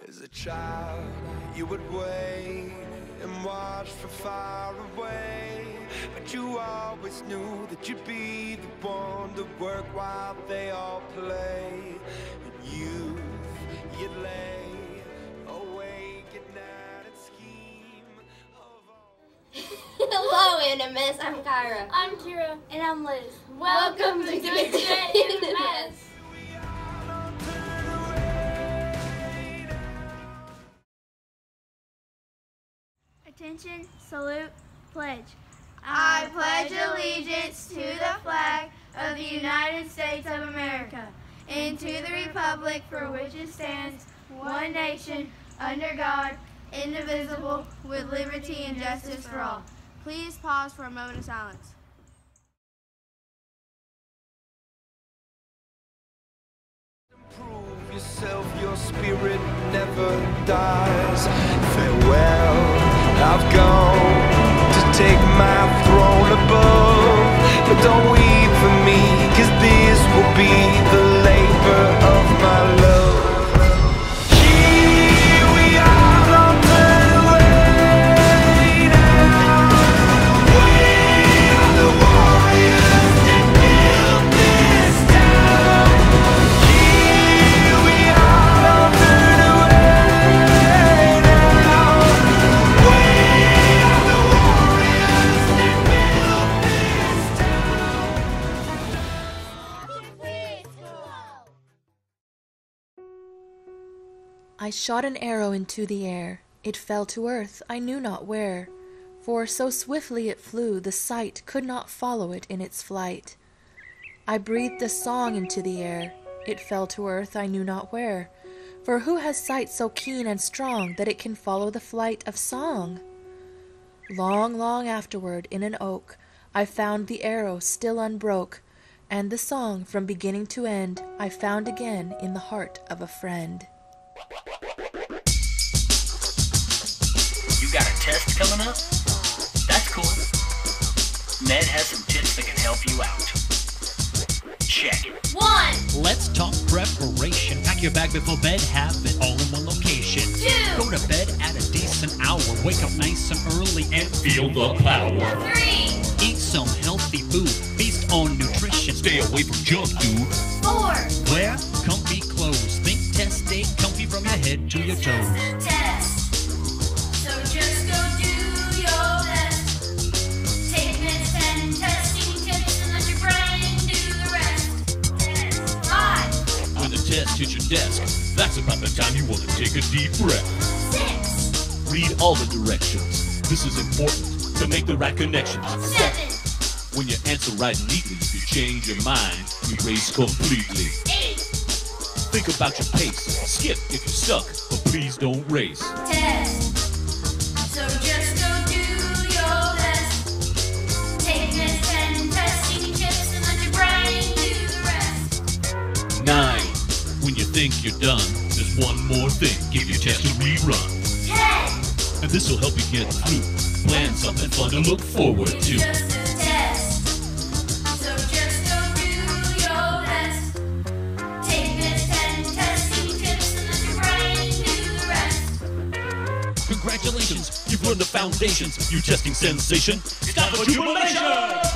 As a child, you would wait and watch from far away, but you always knew that you'd be the one to work while they all play. In youth, you'd lay awake at night and scheme of all. Hello, NMS. I'm Kyra. I'm Kira. And I'm Liz. Welcome to Good Day NMS. Attention, salute, pledge. I pledge allegiance to the flag of the United States of America and to the republic for which it stands, one nation, under God, indivisible, with liberty and justice for all. Please pause for a moment of silence. Prove yourself, your spirit never dies. Farewell, I've gone to take my throne above, but don't weep for me, 'cause this will be the labor of my love. Here we are, don't turn away now. We are the warriors that built this town. Here we are, don't turn away now. We are the warriors that built this town. I shot an arrow into the air. It fell to earth, I knew not where, for so swiftly it flew, the sight could not follow it in its flight. I breathed a song into the air. It fell to earth, I knew not where, for who has sight so keen and strong that it can follow the flight of song? Long, long afterward, in an oak, I found the arrow still unbroke, and the song from beginning to end I found again in the heart of a friend. You got a test coming up? That's cool. Ned has some tips that can help you out. Check it. 1, Let's talk preparation. Pack your bag before bed, have it all in one location. 2, Go to bed at a decent hour. Wake up nice and early and feel the power. 3, Eat some healthy food. Feast on nutrition. Stay away from junk food. 4, Wear comfy clothes. Think test, stay comfy from your head to your toes. test. So just go do your best. Take minutes and testing tips and let your brain do the rest. 5, When the test hits your desk, that's about the time you want to take a deep breath. 6, Read all the directions. This is important to make the right connections. 7, When you answer right neatly, if you change your mind, erase completely. 8, Think about your pace. Skip if you're stuck, but please don't race. test. So just go do your best. Take minutes and testing tips and let your brain do the rest. 9. When you think you're done, there's one more thing. Give your test a rerun. 10, And this will help you get through. Plan something fun to look forward to. just a test. So just go do your best. Take minutes and testing tips and let your brain do the rest. Congratulations, you've learned the foundations. You testing sensation. It's time for jubilation!